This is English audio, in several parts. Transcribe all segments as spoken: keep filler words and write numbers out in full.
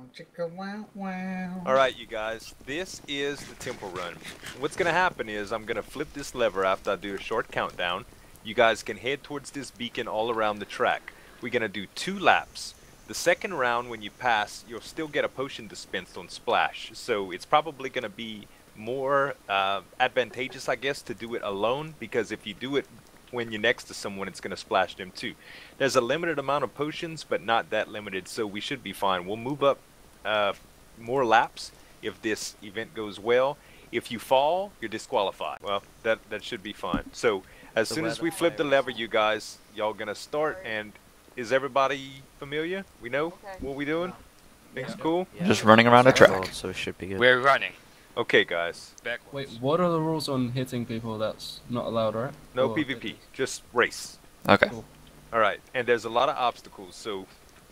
Chicka wow wow. Alright, you guys, this is the temple run. What's gonna happen is I'm gonna flip this lever after I do a short countdown. You guys can head towards this beacon all around the track. We're gonna do two laps. The second round, when you pass, you'll still get a potion dispensed on Splash. So it's probably gonna be more uh, advantageous, I guess, to do it alone, because if you do it when you're next to someone, it's gonna splash them too. There's a limited amount of potions, but not that limited, so we should be fine. We'll move up uh, more laps if this event goes well. If you fall, you're disqualified. Well, that that should be fine. So as soon as we flip the lever, you guys, y'all gonna start. And is everybody familiar? We know Okay. what we doing? Things Yeah. cool? Yeah. Just running around a track. So it should be good. We're running. Okay, guys. Backwards. Wait, what are the rules on hitting people? That's not allowed, right? No Or- PvP, just race. Okay. Cool. All right, and there's a lot of obstacles, so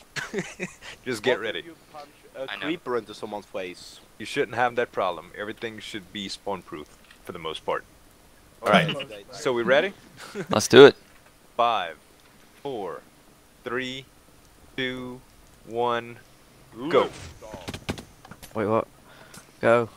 just get What ready. if you punch a I know. creeper into someone's face? You shouldn't have that problem. Everything should be spawn-proof for the most part. All right, so we ready? Let's do it. Five, four, three, two, one, go. Wait, what? Go.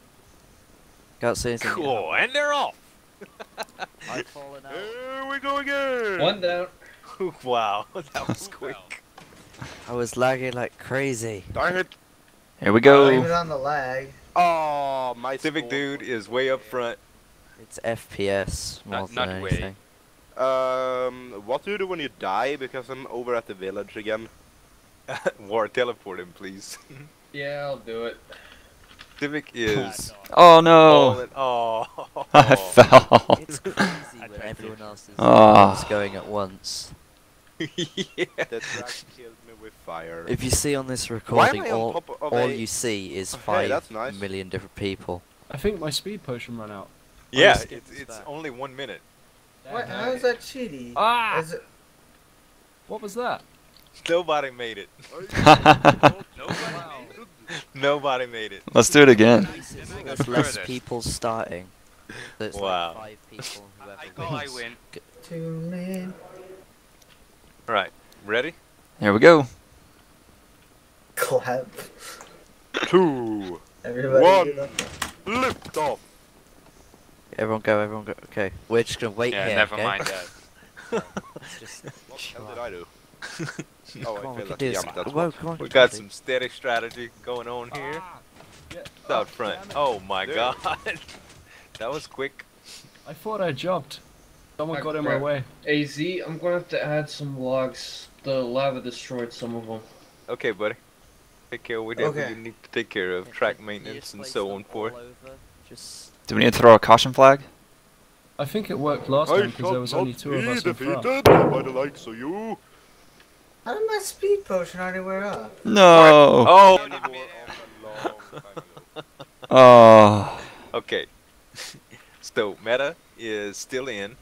Can't see anything. Cool, and they're off. I've fallen out. Here we go again! One down. Wow, that was quick. I was lagging like crazy. Darn it! Here we Blame it go. on the lag. Oh, my Civic score dude was is way up front. It's F P S more Not- than not way. anything. Um, what do you do when you die? Because I'm over at the village again. War, teleport him, please. Yeah, I'll do it. Civic is. Oh no! Oh, I fell. It's crazy when everyone else is, Ah. is going at once. yeah. The track killed me with fire. If you see on this Why recording, am I on all, top of all a... you see is Okay, five that's nice. million different people. I think my speed potion ran out. Yeah, skip it's, this it's back. only one minute. What? How is that cheaty? Ah! Is it? What was that? Nobody made it. Nobody made it. Let's do it again. There's less people starting. So it's Wow. like five people, whoever I go, I wins. win. Tune in. All right, ready? Here we go. Clap. Two, Everybody. One. get up. lift off. Everyone go, everyone go. Okay, we're just gonna wait Yeah, here. never okay? mind that. It's just, What the hell did I do? come Oh, on, I we failed can at do the this. jump, that's Whoa, what. come on, We got Charlie. some steady strategy going on here. Ah! Yeah. It's out front. Oh my There. god. That was quick. I thought I jumped. Someone I got in my crap. way. A Z, I'm gonna have to add some logs. The lava destroyed some of them. Okay, buddy. Take care of what Okay. you need to take care of. Yeah, Track can you maintenance just and place so them on forth. all over? Just Do we need to throw a caution flag? I think it worked last I time because there was shall only not two of be us in front. defeated by the likes of you. How did my speed potion already wear off? No. Oh! Anymore of a long time ago. Oh. Okay. So, Meta is still in.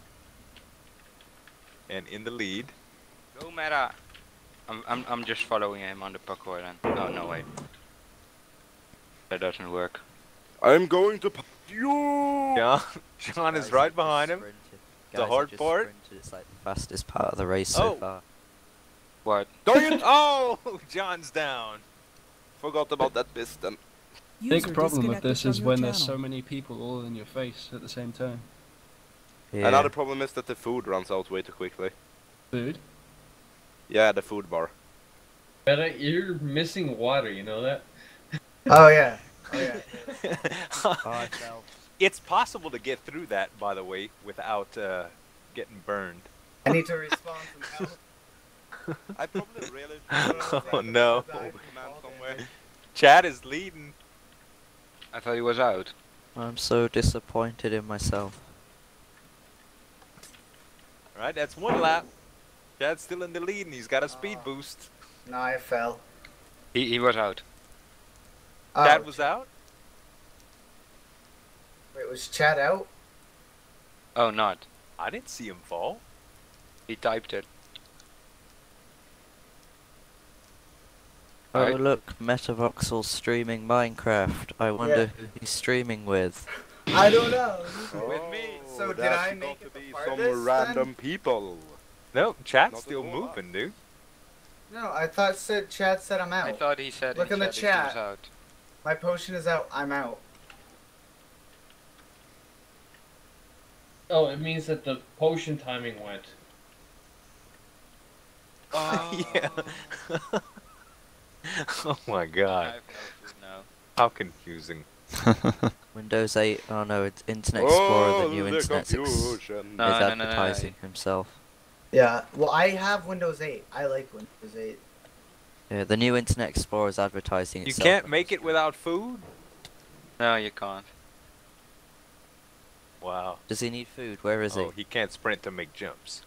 And in the lead. Go Meta. I'm, I'm, I'm just following him on the parkour then. No, no way. That doesn't work. I'm going to punch you. John, John is Guys right have behind him. sprinted. The Guys have hard just part? sprinted. It's like the fastest part of the race so Oh. far. What? Darn it! Oh! John's down. Forgot about that piston. Big problem with this is when there's so many people all in your face at the same time. Yeah. Another problem is that the food runs out way too quickly. Food? Yeah, the food bar. Meta, you're missing water, you know that? Oh yeah. Oh yeah. Oh, I fell. It's possible to get through that, by the way, without uh, getting burned. I need to respawn some health. I probably really should Oh no. command somewhere. Chad is leading. I thought he was out. I'm so disappointed in myself. Alright, that's one lap. Chad's still in the lead and he's got a speed boost. No, I fell. He, he was out. Oh, Chad was out? Wait, was Chad out? Oh, not. I didn't see him fall. He typed it. Oh Right. look, Metavoxel's streaming Minecraft. I wonder Yeah. who he's streaming with. I don't know. With me. So did that's I got make to it the be farthest some then? random people. No, Chad's Not still at all. moving, dude. No, I thought said chat said I'm out. I thought he said Look he in the said he was chat. out. My potion is out. I'm out. Oh, it means that the potion timing went. Oh. Yeah. Oh my I god. have no food now. How confusing. Windows eight. Oh no, it's Internet Explorer, Oh, the new the Internet Ex- is confusion. No, no, no, no, no. advertising himself. Yeah. Well, I have Windows eight. I like Windows eight. Yeah, the new Internet Explorer is advertising You itself. can't make it without food? No, you can't. Wow. Does he need food? Where is Oh, he? he can't sprint to make jumps.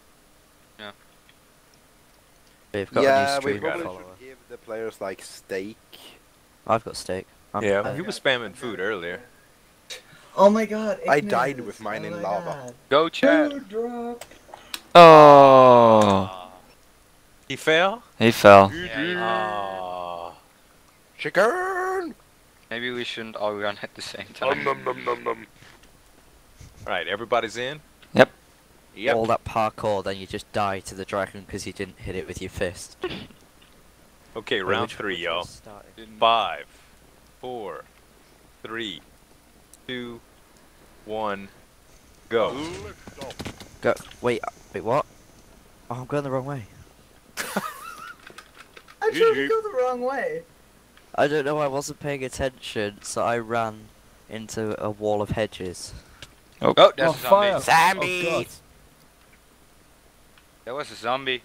We've got Yeah, a we new stream probably follower. should give the players like steak. I've got steak. I'm Yeah, prepared. he was spamming food earlier. Oh my god. I Ignis. died with mine Oh in my lava. God. Go, Chad. Food drop. Oh, He fell? he fell. Oh. Chicken! Maybe we shouldn't all run at the same time. Um, nom, nom, nom, nom. Alright, everybody's in? Yep. All that parkour, then you just die to the dragon because you didn't hit it with your fist. Okay, Wait, round which- three, which y'all. one's starting? Five, four, three, two, one, go. Go. Wait. uh, Wait. What? Oh, I'm going the wrong way. I tried to go the wrong way. I don't know. I wasn't paying attention, so I ran into a wall of hedges. Oh, Oh, there's a fire! zombie. Oh, God. There was a zombie.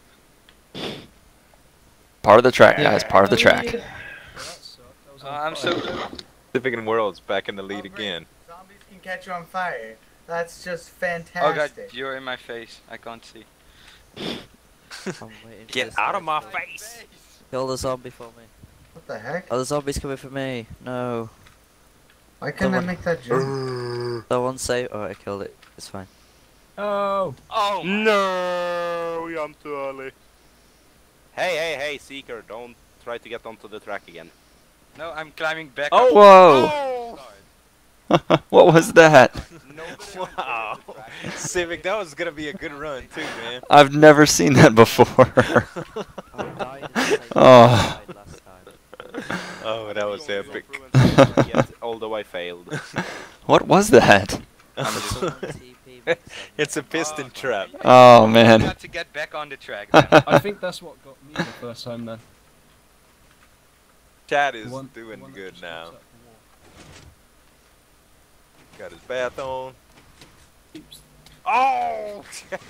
Part of the track, Yeah. guys. Part of the track. That sucked. I was Uh, on I'm fire. so. Pacific and World's back in the lead Oh, great. again. Zombies can catch you on fire. That's just Oh god, fantastic. you're in my face. I can't see. I'm waiting for Get this out guy of my to- face! Kill the zombie for me. What the heck? Oh, the zombie's coming for me. No. Why couldn't I Someone- make that jump? Someone save. Oh, I killed it. It's fine. Oh! Oh my. No, I'm too early. Hey, hey, hey, Seeker, don't try to get onto the track again. No, I'm climbing back. Oh! up. Whoa! Oh! What was that? Wow. Civic, that was gonna be a good run too, man. I've never seen that before. I died in the same place Oh. I died last time. Oh, that was epic. Yes, although I failed. What was that? Someone T P me, It's a piston trap. Oh I man. got to get back on the track. Then. I think that's what got me the first time then. Chad The is one- the doing one that good just now. looks at the wall. Got his bath on. Oops. Oh!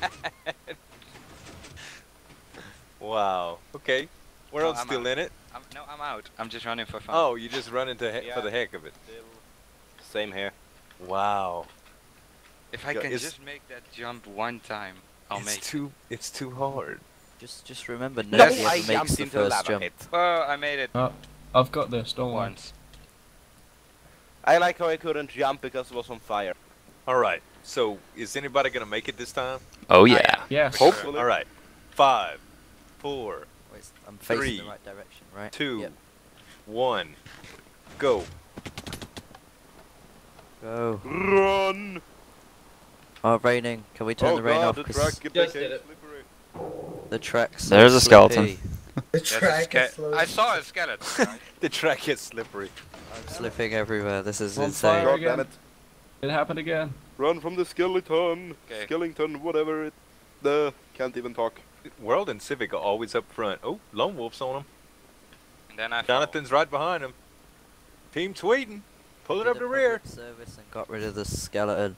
Wow. Okay. World's Oh, I'm still out. in it. I'm, no, I'm out. I'm just running for fun. Oh, you just run into he- for the heck of it. Same here. Wow. If I Go- can is- just make that jump one time, I'll it's make. too. It's too hard. Just, just remember, No, nobody I ever makes jumped the into the first lava jump. pit. Oh, I made it I've got this, don't worry. once. I like how I couldn't jump because it was on fire. All right. So, is anybody gonna make it this time? Oh yeah. Yes. Hopefully. All right. Five, four, Wait, I'm facing Three, the right direction, right? two, Yep. one, go. Go. Run! Oh, raining. Can we turn Oh the rain god, off? the 'Cause track Just became did it. slippery. the track's There's so a skeleton. slippy. The There's a track is ske- slowly. I saw a skeleton. Right? The track gets slippery. I'm slipping everywhere. This is On insane. fire. God again. damn it. It happened again. Run from the skeleton. Okay. Skeleton, whatever it... The... Can't even talk. World and Civic are always up front. Oh, Lone Wolf's on him. And then I fell. Jonathan's right behind him. Team Sweden, pulling Did up a the rear. public service and got rid of the skeleton.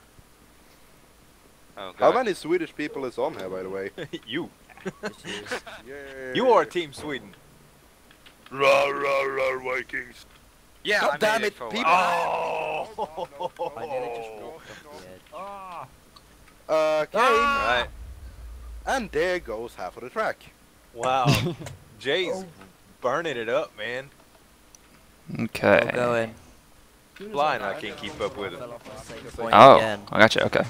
Oh, How God. many Swedish people is on here, by the way? You. Just use- Yeah. You are Team Sweden. Rah, rah, rah, Vikings. Yeah, God I damn made it, it for a people. while. Oh! I nearly just walked off the edge. Okay. Right. And there goes half of the track. Wow. Jay's Oh. burning it up, man. Okay. I'll go in. Blind, I can't keep up with him. Fell off the same point Oh, again. I got you. Okay.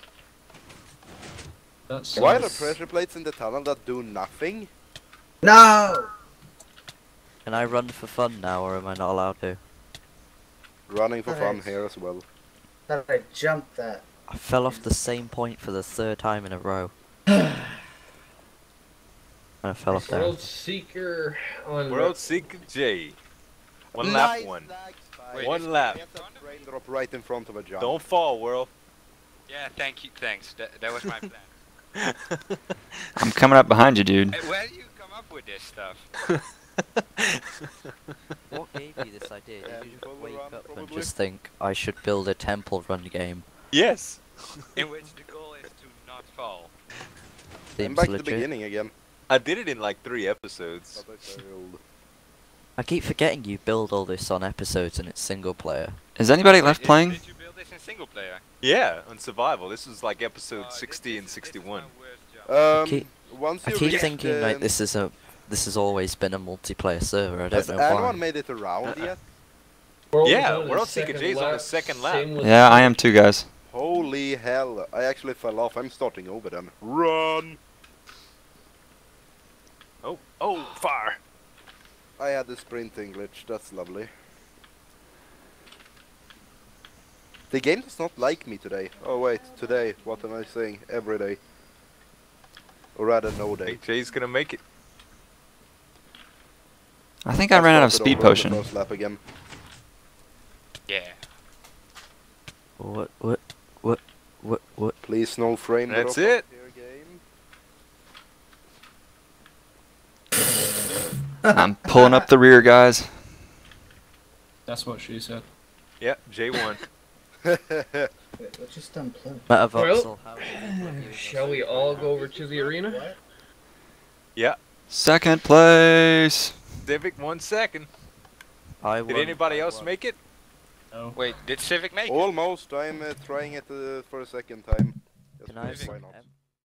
That's Why are the nice. pressure plates in the tunnel that do nothing? No! Can I run for fun now, or am I not allowed to? Running for fun Nice. here as well. Thought I jumped that. I fell off the same point for the third time in a row. And I fell off down. World Seeker on World Seeker J. One Nice lap one. lag spike. Wait, One is- lap. We have that brain drop right in front of a jump. Don't fall, World. Yeah, thank you, thanks. That, that was my plan. I'm coming up behind you, dude. Hey, where do you come up with this stuff? What gave you this idea? Yeah, Did you full just wake run, up and probably. just think, I should build a temple run game? Yes. In which the goal is to not fall. I'm Seems back to the legit. beginning again. I did it in like three episodes. But I failed. I keep forgetting you build all this on episodes and it's single player. Is anybody Wait, left did- playing? Did you build this in single player? Yeah, on survival. This is like episode Uh, this- sixty and this is- this is sixty-one. my worst job. Um, keep- once I you keep reach thinking the- like this is a this has always been a multiplayer server. I don't Has know anyone why. made it around Uh-uh. yet? World Yeah, is on his World Seeker second J's on his lap, second lap. same with- Yeah, I am too, guys. Holy hell! I actually fell off. I'm starting over then. Run! Oh, oh, fire. I had the sprinting glitch. That's lovely. The game does not like me today. Oh wait, today. What am I saying? Every day. Or rather, no day. Hey, Jay's gonna make it. I think I ran out of started speed over on the potion. first lap again. Yeah. What what what what what? Please, no frame That's drop it. up here, game. I'm pulling up the rear, guys. That's what she said. Yeah, Jay won. Wait, what just unplugged? Metavoxel, how Shall we all go over to the arena? What? Yeah, Second place. Civic one second. I Did won, anybody I else won. make it? No. Wait, did Civic make it? Almost. I'm uh, trying it uh, for a second time. Just Can I because have why some not? em-